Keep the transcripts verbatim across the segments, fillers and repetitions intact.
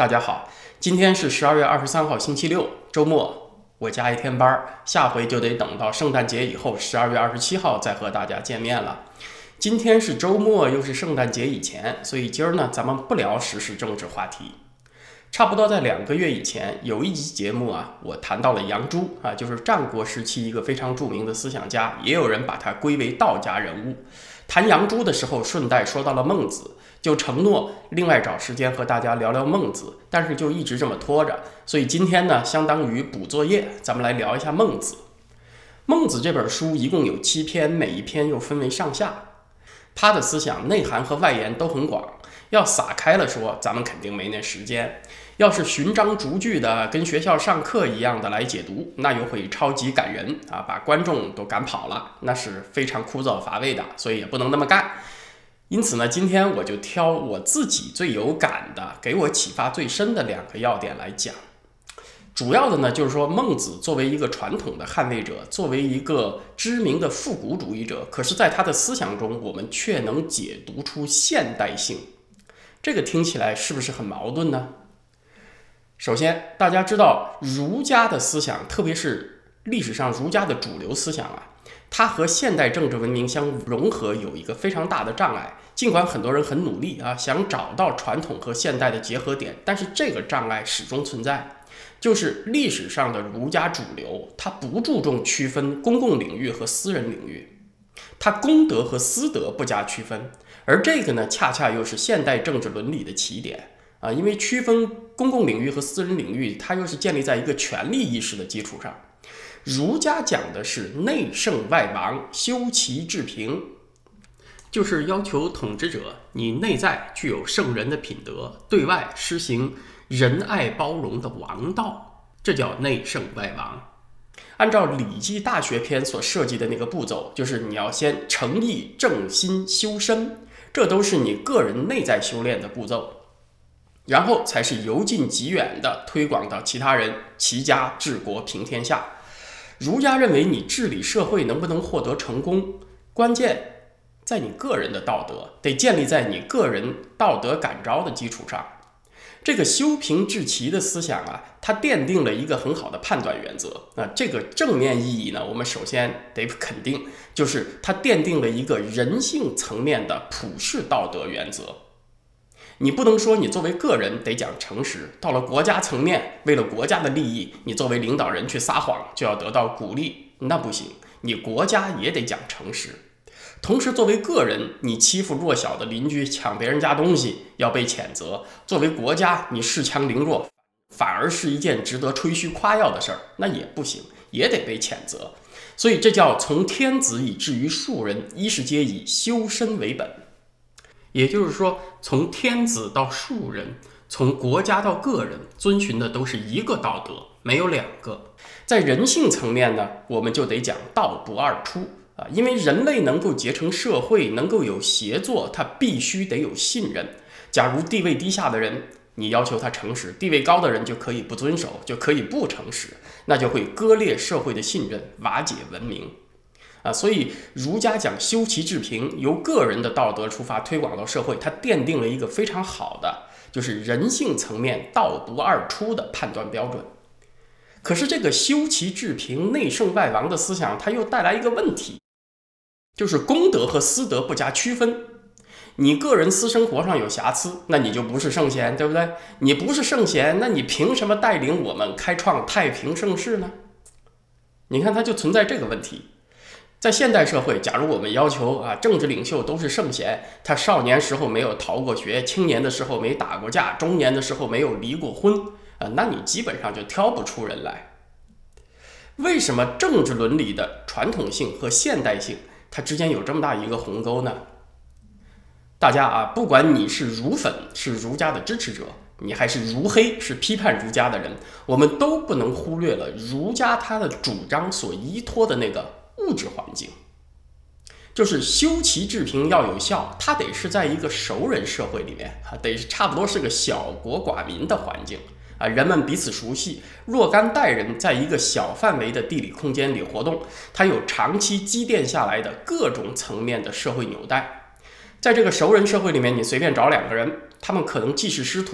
大家好，今天是十二月二十三号星期六，周末，我加一天班，下回就得等到圣诞节以后，十二月二十七号再和大家见面了。今天是周末，又是圣诞节以前，所以今儿呢，咱们不聊时事政治话题。差不多在两个月以前，有一集节目啊，我谈到了杨朱啊，就是战国时期一个非常著名的思想家，也有人把他归为道家人物。谈杨朱的时候，顺带说到了孟子，就承诺另外找时间和大家聊聊孟子，但是就一直这么拖着。所以今天呢，相当于补作业，咱们来聊一下孟子。孟子这本书一共有七篇，每一篇又分为上下。他的思想内涵和外延都很广，要撒开了说，咱们肯定没那时间。要是循章逐句的跟学校上课一样的来解读，那又会超级感人啊，把观众都赶跑了，那是非常枯燥乏味的，所以也不能那么干。因此呢，今天我就挑我自己最有感的，给我启发最深的两个要点来讲。主要的呢，就是说孟子作为一个传统的捍卫者，作为一个知名的复古主义者，可是在他的思想中，我们却能解读出现代性。这个听起来是不是很矛盾呢？首先，大家知道儒家的思想，特别是历史上儒家的主流思想啊，它和现代政治文明相融合有一个非常大的障碍。尽管很多人很努力啊，想找到传统和现代的结合点，但是这个障碍始终存在。就是历史上的儒家主流，它不注重区分公共领域和私人领域，它公德和私德不加区分，而这个呢，恰恰又是现代政治伦理的起点。啊，因为区分公共领域和私人领域，它又是建立在一个权力意识的基础上。儒家讲的是内圣外王，修齐治平，就是要求统治者你内在具有圣人的品德，对外施行仁爱包容的王道，这叫内圣外王。按照《礼记·大学篇》所设计的那个步骤，就是你要先诚意正心修身，这都是你个人内在修炼的步骤。然后才是由近及远的推广到其他人，齐家治国平天下。儒家认为你治理社会能不能获得成功，关键在你个人的道德，得建立在你个人道德感召的基础上。这个修平治齐的思想啊，它奠定了一个很好的判断原则。那这个正面意义呢，我们首先得肯定，就是它奠定了一个人性层面的普世道德原则。你不能说你作为个人得讲诚实，到了国家层面，为了国家的利益，你作为领导人去撒谎就要得到鼓励，那不行，你国家也得讲诚实。同时作为个人，你欺负弱小的邻居，抢别人家东西要被谴责，作为国家，你恃强凌弱反而是一件值得吹嘘夸耀的事儿，那也不行，也得被谴责。所以这叫从天子以至于庶人，一是皆以修身为本。也就是说，从天子到庶人，从国家到个人，遵循的都是一个道德，没有两个。在人性层面呢，我们就得讲道不二出啊，因为人类能够结成社会，能够有协作，他必须得有信任。假如地位低下的人，你要求他诚实，地位高的人就可以不遵守，就可以不诚实，那就会割裂社会的信任，瓦解文明。啊，所以儒家讲修齐治平，由个人的道德出发推广到社会，它奠定了一个非常好的，就是人性层面道不二出的判断标准。可是这个修齐治平、内圣外王的思想，它又带来一个问题，就是公德和私德不加区分。你个人私生活上有瑕疵，那你就不是圣贤，对不对？你不是圣贤，那你凭什么带领我们开创太平盛世呢？你看，它就存在这个问题。在现代社会，假如我们要求啊，政治领袖都是圣贤，他少年时候没有逃过学，青年的时候没打过架，中年的时候没有离过婚啊，那你基本上就挑不出人来。为什么政治伦理的传统性和现代性，它之间有这么大一个鸿沟呢？大家啊，不管你是儒粉，是儒家的支持者，你还是儒黑，是批判儒家的人，我们都不能忽略了儒家它的主张所依托的那个物质环境，就是修齐治平要有效，它得是在一个熟人社会里面，得差不多是个小国寡民的环境啊，人们彼此熟悉，若干代人在一个小范围的地理空间里活动，它有长期积淀下来的各种层面的社会纽带。在这个熟人社会里面，你随便找两个人，他们可能既是师徒，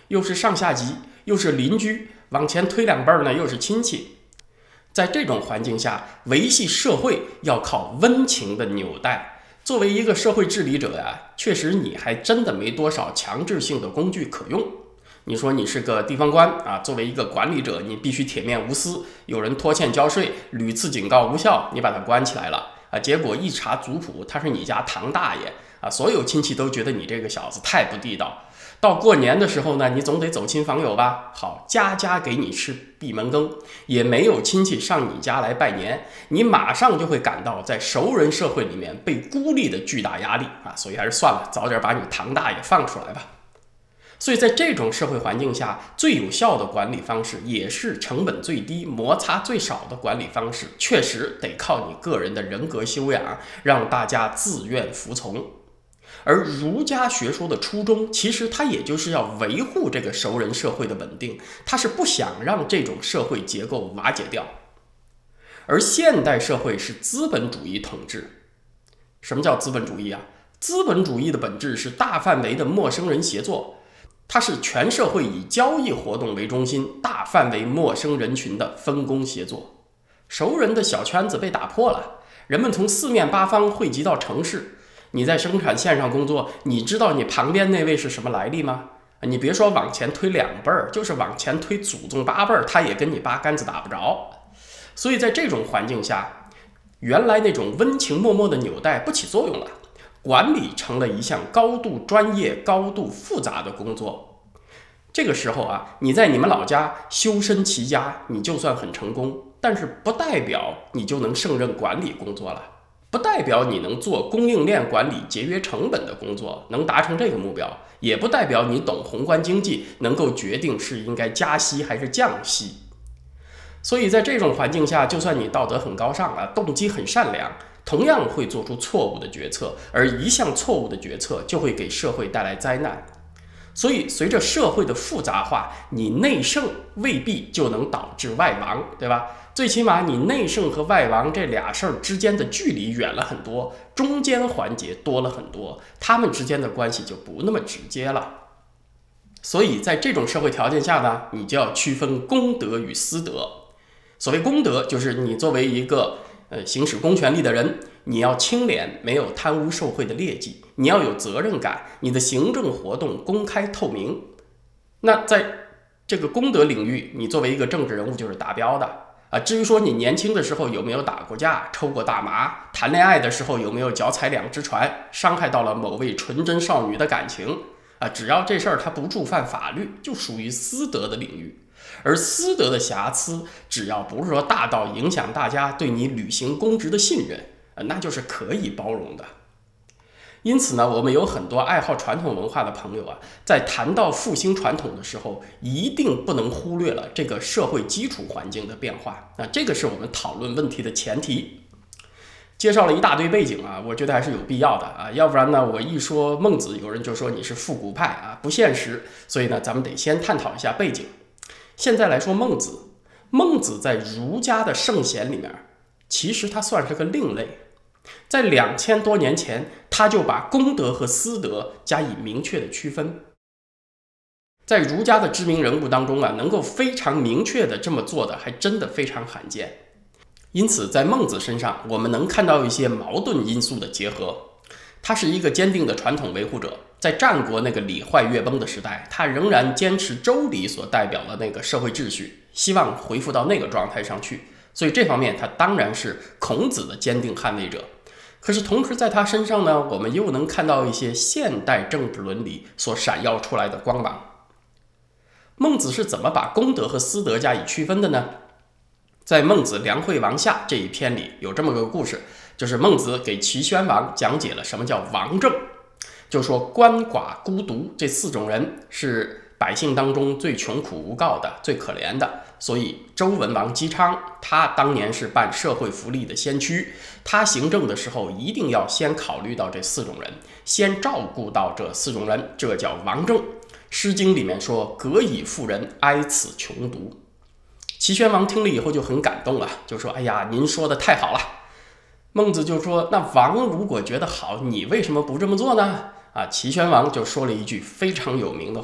又是上下级，又是邻居，往前推两辈儿呢，又是亲戚。在这种环境下，维系社会要靠温情的纽带。作为一个社会治理者呀，确实你还真的没多少强制性的工具可用。你说你是个地方官啊，作为一个管理者，你必须铁面无私。有人拖欠交税，屡次警告无效，你把他关起来了啊，结果一查族谱，他是你家唐大爷啊，所有亲戚都觉得你这个小子太不地道。到过年的时候呢，你总得走亲访友吧？好，家家给你吃闭门羹，也没有亲戚上你家来拜年，你马上就会感到在熟人社会里面被孤立的巨大压力啊！所以还是算了，早点把你唐大爷放出来吧。所以在这种社会环境下，最有效的管理方式，也是成本最低、摩擦最少的管理方式，确实得靠你个人的人格修养，让大家自愿服从。而儒家学说的初衷，其实它也就是要维护这个熟人社会的稳定，它是不想让这种社会结构瓦解掉。而现代社会是资本主义统治。什么叫资本主义啊？资本主义的本质是大范围的陌生人协作，它是全社会以交易活动为中心，大范围陌生人群的分工协作。熟人的小圈子被打破了，人们从四面八方汇集到城市。你在生产线上工作，你知道你旁边那位是什么来历吗？你别说往前推两辈儿，就是往前推祖宗八辈儿，他也跟你八竿子打不着。所以在这种环境下，原来那种温情脉脉的纽带不起作用了，管理成了一项高度专业、高度复杂的工作。这个时候啊，你在你们老家修身齐家，你就算很成功，但是不代表你就能胜任管理工作了。不代表你能做供应链管理、节约成本的工作，能达成这个目标，也不代表你懂宏观经济，能够决定是应该加息还是降息。所以在这种环境下，就算你道德很高尚啊，动机很善良，同样会做出错误的决策，而一项错误的决策就会给社会带来灾难。所以随着社会的复杂化，你内圣未必就能导致外亡，对吧？最起码你内圣和外王这俩事儿之间的距离远了很多，中间环节多了很多，他们之间的关系就不那么直接了。所以在这种社会条件下呢，你就要区分公德与私德。所谓公德，就是你作为一个呃行使公权力的人，你要清廉，没有贪污受贿的劣迹，你要有责任感，你的行政活动公开透明。那在这个公德领域，你作为一个政治人物就是达标的。啊，至于说你年轻的时候有没有打过架、抽过大麻，谈恋爱的时候有没有脚踩两只船，伤害到了某位纯真少女的感情啊，只要这事儿它不触犯法律，就属于私德的领域。而私德的瑕疵，只要不是说大到影响大家对你履行公职的信任，啊，那就是可以包容的。因此呢，我们有很多爱好传统文化的朋友啊，在谈到复兴传统的时候，一定不能忽略了这个社会基础环境的变化。那这个是我们讨论问题的前提。介绍了一大堆背景啊，我觉得还是有必要的啊，要不然呢，我一说孟子，有人就说你是复古派啊，不现实。所以呢，咱们得先探讨一下背景。现在来说孟子，孟子在儒家的圣贤里面，其实他算是个另类。在两千多年前，他就把公德和私德加以明确的区分。在儒家的知名人物当中啊，能够非常明确的这么做的，还真的非常罕见。因此，在孟子身上，我们能看到一些矛盾因素的结合。他是一个坚定的传统维护者，在战国那个礼坏乐崩的时代，他仍然坚持周礼所代表的那个社会秩序，希望恢复到那个状态上去。所以这方面他当然是孔子的坚定捍卫者。可是同时在他身上呢，我们又能看到一些现代政治伦理所闪耀出来的光芒。孟子是怎么把公德和私德加以区分的呢？在《孟子梁惠王下》这一篇里有这么个故事，就是孟子给齐宣王讲解了什么叫王政，就说鳏寡孤独这四种人是百姓当中最穷苦无告的、最可怜的。所以周文王姬昌，他当年是办社会福利的先驱，他行政的时候一定要先考虑到这四种人，先照顾到这四种人，这叫王政。诗经里面说革以妇人，哀此穷独。齐宣王听了以后就很感动了，就说哎呀，您说的太好了。孟子就说，那王如果觉得好，你为什么不这么做呢？啊，齐宣王就说了一句非常有名的话，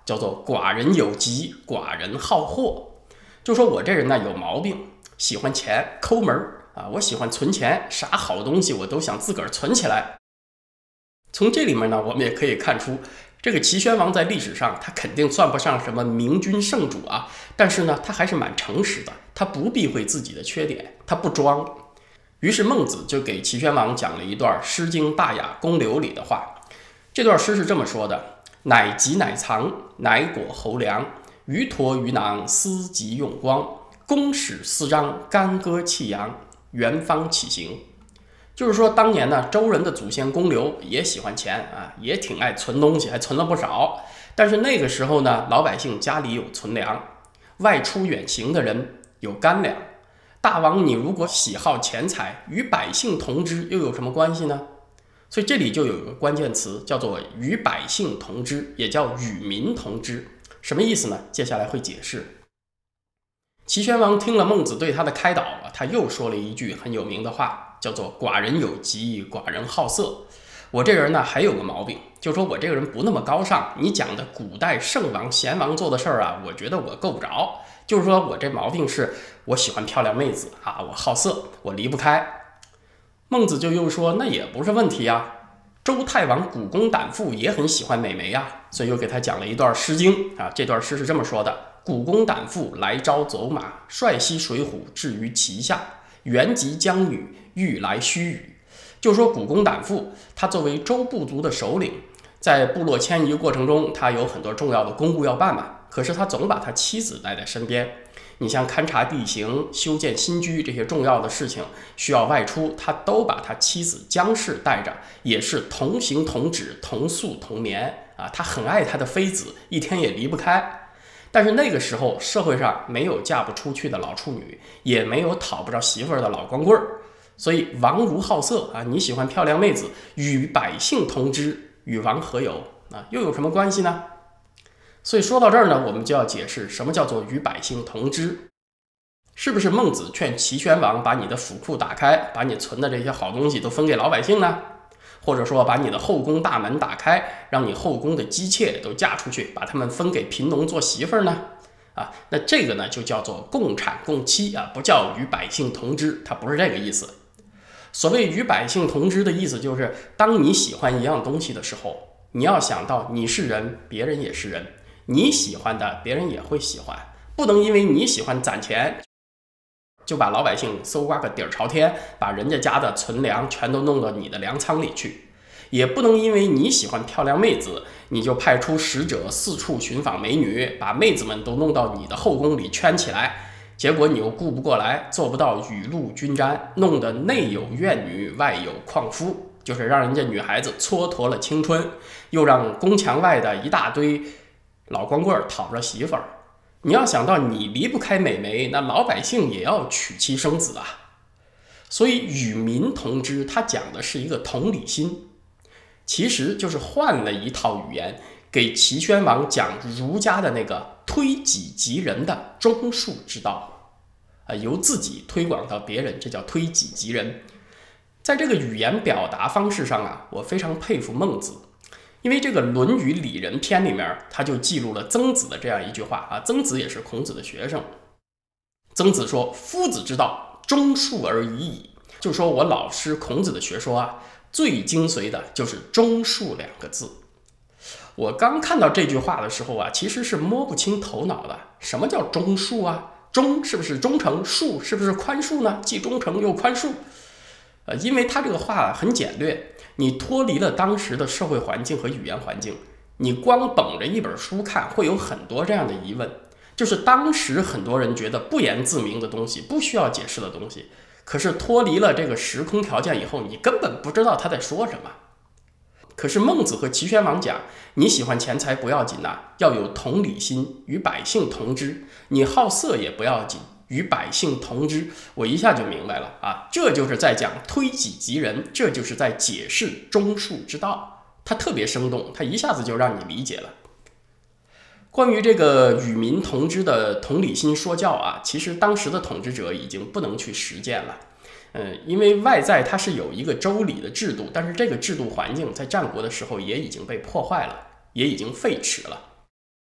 叫做寡人有疾，寡人好货。就说我这人呢有毛病，喜欢钱，抠门啊，我喜欢存钱，啥好东西我都想自个儿存起来。从这里面呢，我们也可以看出，这个齐宣王在历史上他肯定算不上什么明君圣主啊，但是呢，他还是蛮诚实的，他不避讳自己的缺点，他不装。于是孟子就给齐宣王讲了一段《诗经·大雅·公刘》里的话。这段诗是这么说的：乃吉乃藏，乃果侯良，鱼陀鱼囊，思极用光，公使私章，干戈弃阳，元方起行。就是说，当年呢，周人的祖先公刘也喜欢钱啊，也挺爱存东西，还存了不少。但是那个时候呢，老百姓家里有存粮，外出远行的人有干粮。大王，你如果喜好钱财，与百姓同之，又有什么关系呢？所以这里就有一个关键词，叫做与百姓同之，也叫与民同之。什么意思呢？接下来会解释。齐宣王听了孟子对他的开导啊，他又说了一句很有名的话，叫做寡人有疾，寡人好色。我这人呢还有个毛病，就说我这个人不那么高尚。你讲的古代圣王贤王做的事儿啊，我觉得我够不着。就是说我这毛病是我喜欢漂亮妹子啊，我好色，我离不开。孟子就又说，那也不是问题啊。周太王古公胆父也很喜欢美眉啊，所以又给他讲了一段《诗经》啊。这段诗是这么说的：古公胆父来朝走马，率西水浒至于旗下，原及江女，欲来须臾。就说古公胆父，他作为周部族的首领，在部落迁移过程中，他有很多重要的公务要办嘛，可是他总把他妻子带在身边。你像勘察地形、修建新居这些重要的事情需要外出，他都把他妻子姜氏带着，也是同行同止，同宿同眠啊。他很爱他的妃子，一天也离不开。但是那个时候社会上没有嫁不出去的老处女，也没有讨不着媳妇儿的老光棍儿，所以王如好色啊，你喜欢漂亮妹子，与百姓同之，与王何有啊？又有什么关系呢？所以说到这儿呢，我们就要解释什么叫做与百姓同之。是不是孟子劝齐宣王把你的府库打开，把你存的这些好东西都分给老百姓呢？或者说把你的后宫大门打开，让你后宫的姬妾都嫁出去，把他们分给贫农做媳妇儿呢？啊，那这个呢就叫做共产共妻啊，不叫与百姓同之，它不是这个意思。所谓与百姓同之的意思就是，当你喜欢一样东西的时候，你要想到你是人，别人也是人，你喜欢的别人也会喜欢，不能因为你喜欢攒钱，就把老百姓搜刮个底儿朝天，把人家家的存粮全都弄到你的粮仓里去。也不能因为你喜欢漂亮妹子，你就派出使者四处寻访美女，把妹子们都弄到你的后宫里圈起来，结果你又顾不过来，做不到雨露均沾，弄得内有怨女，外有旷夫，就是让人家女孩子蹉跎了青春，又让宫墙外的一大堆老光棍讨着媳妇儿。你要想到你离不开美眉，那老百姓也要娶妻生子啊。所以与民同之，它讲的是一个同理心，其实就是换了一套语言，给齐宣王讲儒家的那个推己及人的中恕之道，啊，由自己推广到别人，这叫推己及人。在这个语言表达方式上啊，我非常佩服孟子。因为这个《论语·里仁篇》里面，他就记录了曾子的这样一句话啊。曾子也是孔子的学生。曾子说：“夫子之道，忠恕而已矣。”就说我老师孔子的学说啊，最精髓的就是忠恕两个字。我刚看到这句话的时候啊，其实是摸不清头脑的。什么叫忠恕啊？忠是不是忠诚？恕是不是宽恕呢？既忠诚又宽恕。呃，因为他这个话很简略，你脱离了当时的社会环境和语言环境，你光捧着一本书看，会有很多这样的疑问。就是当时很多人觉得不言自明的东西，不需要解释的东西，可是脱离了这个时空条件以后，你根本不知道他在说什么。可是孟子和齐宣王讲，你喜欢钱财不要紧呐、啊，要有同理心，与百姓同之。你好色也不要紧，与百姓同之。我一下就明白了啊，这就是在讲推己及人，这就是在解释忠恕之道。它特别生动，它一下子就让你理解了。关于这个与民同之的同理心说教啊，其实当时的统治者已经不能去实践了。嗯，因为外在它是有一个周礼的制度，但是这个制度环境在战国的时候也已经被破坏了，也已经废弛了。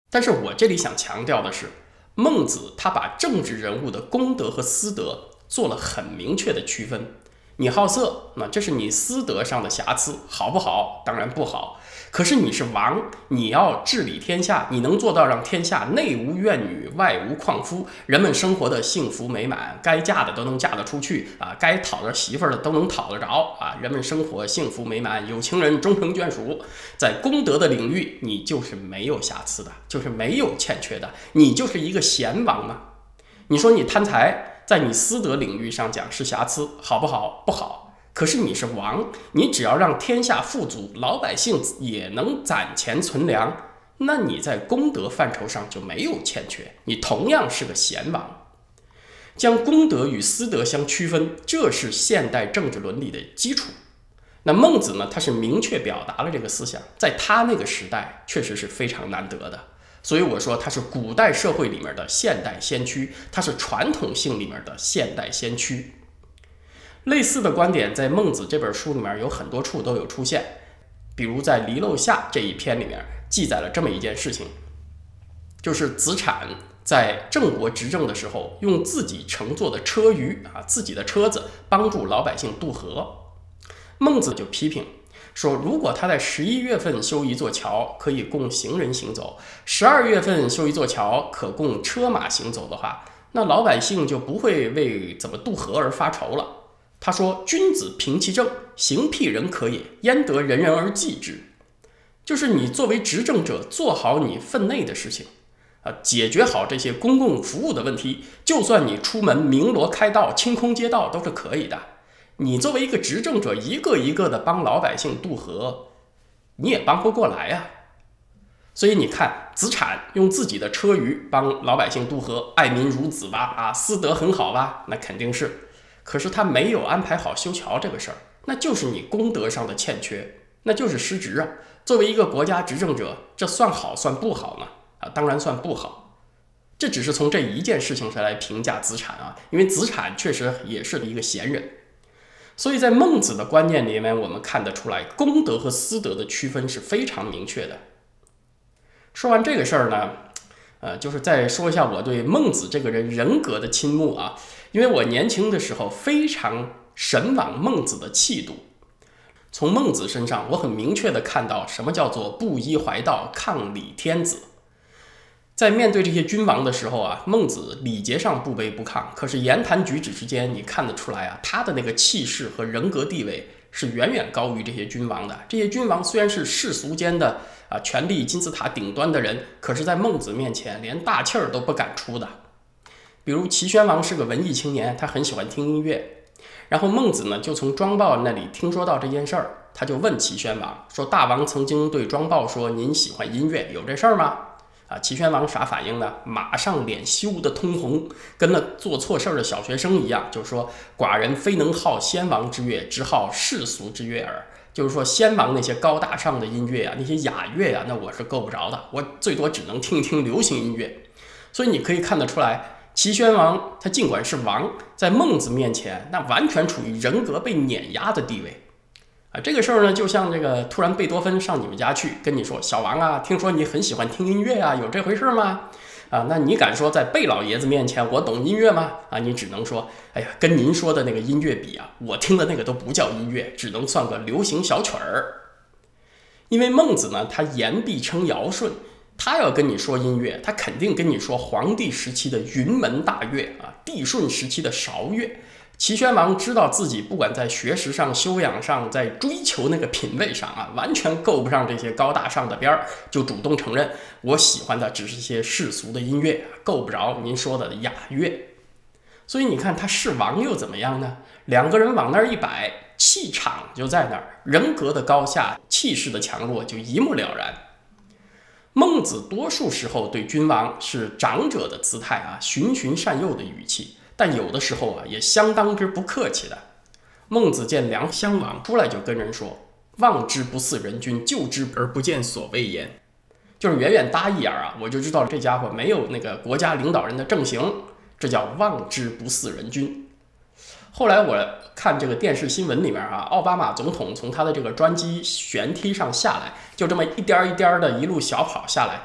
但是我这里想强调的是，孟子他把政治人物的公德和私德做了很明确的区分。你好色，那这是你私德上的瑕疵，好不好？当然不好。可是你是王，你要治理天下，你能做到让天下内无怨女，外无旷夫，人们生活的幸福美满，该嫁的都能嫁得出去啊，该讨着媳妇儿的都能讨得着啊，人们生活幸福美满，有情人终成眷属。在公德的领域，你就是没有瑕疵的，就是没有欠缺的，你就是一个贤王嘛。你说你贪财，在你私德领域上讲是瑕疵，好不好？不好。可是你是王，你只要让天下富足，老百姓也能攒钱存粮，那你在公德范畴上就没有欠缺，你同样是个贤王。将公德与私德相区分，这是现代政治伦理的基础。那孟子呢，他是明确表达了这个思想，在他那个时代确实是非常难得的。所以我说他是古代社会里面的现代先驱，他是传统性里面的现代先驱。类似的观点在孟子这本书里面有很多处都有出现，比如在离娄下这一篇里面记载了这么一件事情，就是子产在郑国执政的时候，用自己乘坐的车舆啊，自己的车子帮助老百姓渡河。孟子就批评说，如果他在十一月份修一座桥，可以供行人行走；十二月份修一座桥，可供车马行走的话，那老百姓就不会为怎么渡河而发愁了。他说：“君子平其政，行辟人可也，焉得人人而祭之？”就是你作为执政者，做好你分内的事情啊，解决好这些公共服务的问题。就算你出门鸣锣开道、清空街道都是可以的。你作为一个执政者，一个一个的帮老百姓渡河，你也帮不过来呀。所以你看，子产用自己的车舆帮老百姓渡河，爱民如子吧？啊，私德很好吧？那肯定是。可是他没有安排好修桥这个事儿，那就是你公德上的欠缺，那就是失职啊！作为一个国家执政者，这算好算不好呢？啊，当然算不好。这只是从这一件事情上来评价子产啊，因为子产确实也是一个贤人。所以在孟子的观念里面，我们看得出来，公德和私德的区分是非常明确的。说完这个事儿呢，呃，就是再说一下我对孟子这个人人格的倾慕啊。因为我年轻的时候非常神往孟子的气度，从孟子身上我很明确的看到什么叫做不依怀道，抗礼天子。在面对这些君王的时候啊，孟子礼节上不卑不亢，可是言谈举止之间你看得出来啊，他的那个气势和人格地位是远远高于这些君王的。这些君王虽然是世俗间的啊权力金字塔顶端的人，可是在孟子面前连大气儿都不敢出的。比如齐宣王是个文艺青年，他很喜欢听音乐，然后孟子呢就从庄豹那里听说到这件事儿，他就问齐宣王说：“大王曾经对庄豹说您喜欢音乐，有这事儿吗？”啊，齐宣王啥反应呢？马上脸羞得通红，跟那做错事儿的小学生一样，就说：“寡人非能好先王之乐，只好世俗之乐耳。”就是说，先王那些高大上的音乐啊，那些雅乐啊，那我是够不着的，我最多只能听一听流行音乐。所以你可以看得出来。齐宣王他尽管是王，在孟子面前那完全处于人格被碾压的地位啊！这个事儿呢，就像这个突然贝多芬上你们家去跟你说：“小王啊，听说你很喜欢听音乐啊，有这回事吗？”啊，那你敢说在贝老爷子面前我懂音乐吗？啊，你只能说：“哎呀，跟您说的那个音乐比啊，我听的那个都不叫音乐，只能算个流行小曲儿。”因为孟子呢，他言必称尧舜。他要跟你说音乐，他肯定跟你说黄帝时期的云门大乐啊，帝舜时期的韶乐。齐宣王知道自己不管在学识上、修养上，在追求那个品味上啊，完全够不上这些高大上的边儿，就主动承认我喜欢的只是一些世俗的音乐，够不着您说的雅乐。所以你看他是王又怎么样呢？两个人往那儿一摆，气场就在那儿，人格的高下、气势的强弱就一目了然。孟子多数时候对君王是长者的姿态啊，循循善诱的语气，但有的时候啊也相当之不客气的。孟子见梁襄王出来就跟人说：“望之不似人君，就之而不见所谓焉。”就是远远搭一眼啊，我就知道这家伙没有那个国家领导人的正形，这叫望之不似人君。后来我看这个电视新闻里面啊，奥巴马总统从他的这个专机舷梯上下来，就这么一颠一颠的一路小跑下来，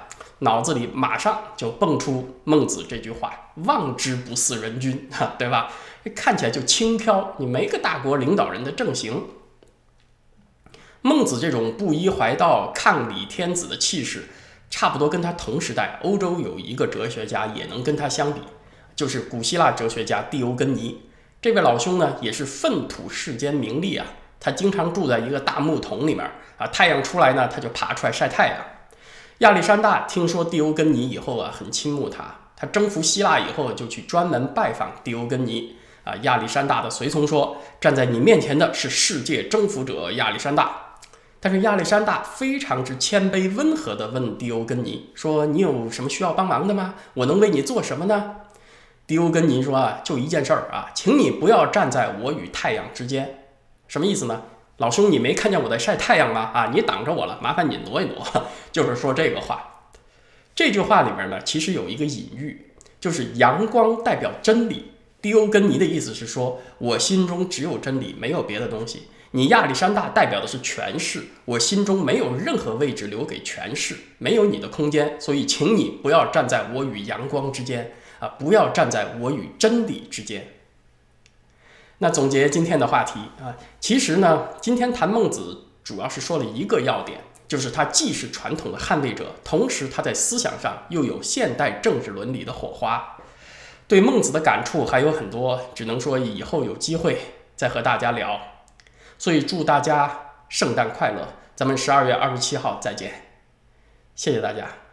脑子里马上就蹦出孟子这句话：“望之不似人君”，哈，对吧？看起来就轻佻，你没个大国领导人的正形。孟子这种不依怀道、抗礼天子的气势，差不多跟他同时代欧洲有一个哲学家也能跟他相比，就是古希腊哲学家蒂欧根尼。这位老兄呢，也是粪土世间名利啊。他经常住在一个大木桶里面啊，太阳出来呢，他就爬出来晒太阳。亚历山大听说蒂欧根尼以后啊，很倾慕他。他征服希腊以后，就去专门拜访蒂欧根尼啊。亚历山大的随从说：“站在你面前的是世界征服者亚历山大。”但是亚历山大非常之谦卑温和地问蒂欧根尼说：“你有什么需要帮忙的吗？我能为你做什么呢？”蒂欧根尼说：“啊，就一件事儿啊，请你不要站在我与太阳之间。”什么意思呢？老兄，你没看见我在晒太阳吗？啊，你挡着我了，麻烦你挪一挪。就是说这个话。这句话里面呢，其实有一个隐喻，就是阳光代表真理。蒂欧根尼的意思是说，我心中只有真理，没有别的东西。你亚历山大代表的是权势，我心中没有任何位置留给权势，没有你的空间，所以请你不要站在我与阳光之间啊，不要站在我与真理之间。那总结今天的话题啊，其实呢，今天谈孟子主要是说了一个要点，就是他既是传统的捍卫者，同时他在思想上又有现代政治伦理的火花。对孟子的感触还有很多，只能说以后有机会再和大家聊。所以祝大家圣诞快乐，咱们十二月二十七号再见，谢谢大家。